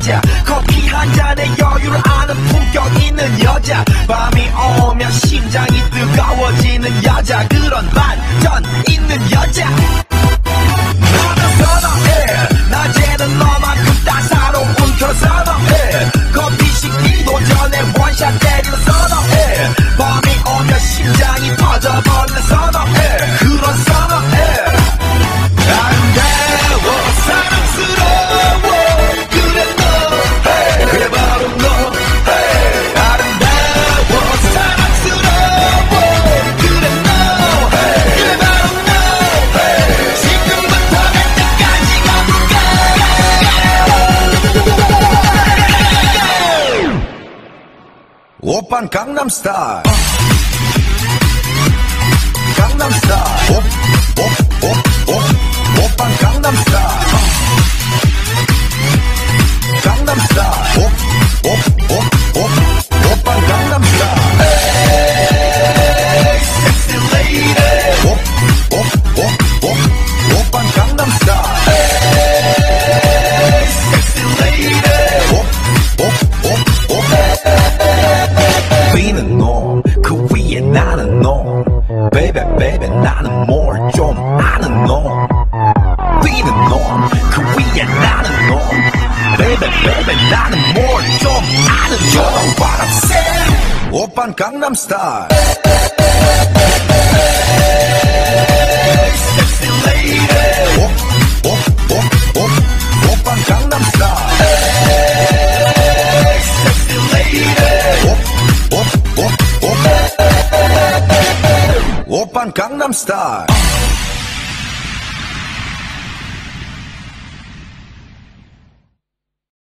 여자 커피 한 잔에 여유를 아는 품격 있는 여자 밤이 오면 심장이 뜨거워지는 여자 그런 반전 있는 여자 나는 선어해 낮에는 너만큼 따사로운 그런 선어해 커피 식기도 전에 원샷 때리는 선어해 밤이 오면 심장이 터져버리는 선어해 그런 선어해 아름다워 사랑스러워 그래 너 hey, 그래 바로 너 hey, 아름다워 사랑스러워 그래 너 hey, 그래 바로 너 hey, 지금부터 갈 때까지 가볼까 오빤 강남스타일 강남스타일 오빤 강남스타일 강남스타일 오빤 강남스타일 Hey sexy lady 오빤 강남스타일 Hey sexy lady 위는 놈그 위에 나는 놈 Baby baby 나는 뭘 좀 아는 놈 위는 놈그 위에 나는 놈 Baby baby 나는 뭘 좀 아는 놈 You know what I'm saying 오빤 강남스타일 Sexy lady 오빤 강남스타일 Sexy lady 오빤 강남스타일